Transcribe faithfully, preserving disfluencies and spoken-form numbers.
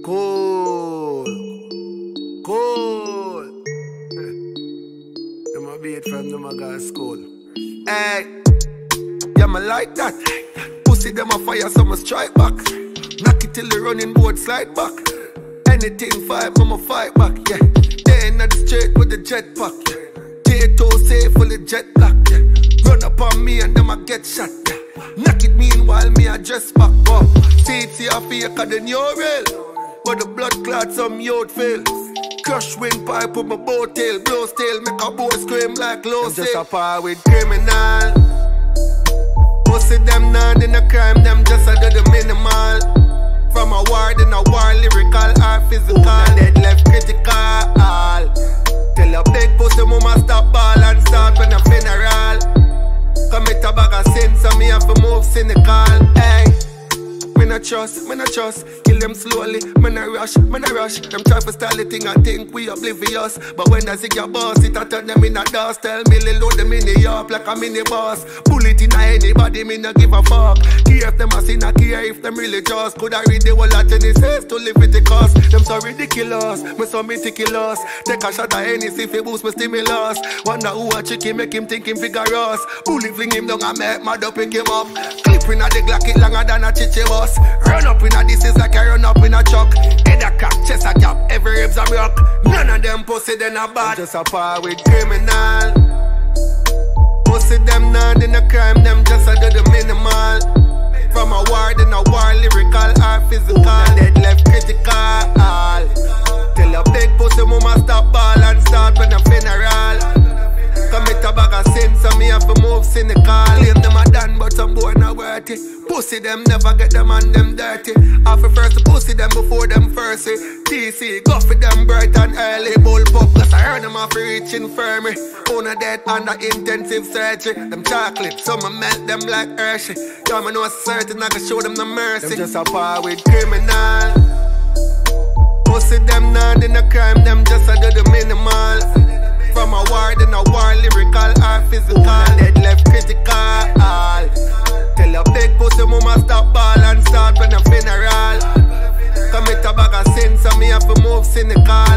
Cool. Cool. Them a beat from them a go school. Hey. Yeah, me like that. Pussy them a fire, so me strike back. Knock it till the running board slide back. Anything fight, I'ma fight back, yeah. They in the straight with the jetpack, yeah. J-Toe safe full of jet black, yeah. Run up on me and them a get shot, yeah. Knock it meanwhile me a dress back, oh. See it, see a fake than your real. But the blood clot some youth fail. Crush windpipe on my boat tail. Blow tail, make a boy scream like low sail. Just a par with criminal. Pussy them none in a crime, them just a do the minimal. From a war, then a war, lyrical or physical. Dead left critical. Tell a big pussy mama stop ball and start when a funeral. Commit a bag of sins and me have to move cynical. Hey, me not trust, me not trust. Kill them slowly, me not rush, me not rush. Them try to style the thing and think we oblivious. But when I see your boss, it I turn them in a dust. Tell me they load them in the up like a mini boss. Bullet in a anybody, me not give a fuck. Care if them a sin, I care if them really just. Could I read the whole of Genesis to live with the cost? Them so ridiculous, me so meticulous. Take a shot at any see if it boost my stimulus. Wonder who a chicken make him think him vigorous. Bullet fling him down and make mad up pick him up. Clipping at the Glock it longer than a chichi bus. Run up in a this is like I run up in a truck. Head a crack, chest a gap, every ribs a rock. None of them pussy then a bad. Just a par with criminal. Pussy them none in a crime, them just a do the minimal. From a war, then a war, lyrical or physical. Dead left critical. Tell a big pussy mama stop ball and start when a funeral. Commit a bag of sins and me have to move cynical. Claim them a done but some boy not worthy. Pussy them never get them and them dirty. After first to pussy them before them first see. T C go for them bright and early. Bull pop cause I heard them off reach infirmary. Owner dead under intensive surgery. Them chocolate, some a melt them like Hershey. Y'all me know certain I can show them no mercy. Them just a par with criminal. Pussy them none in a crime, them just a do the minimal. From a war, then a war, lyrical or physical. Dead left critical. Tell a big pussy mama stop ball and start when a funeral. Commit a bag of sins and me have to move cynical.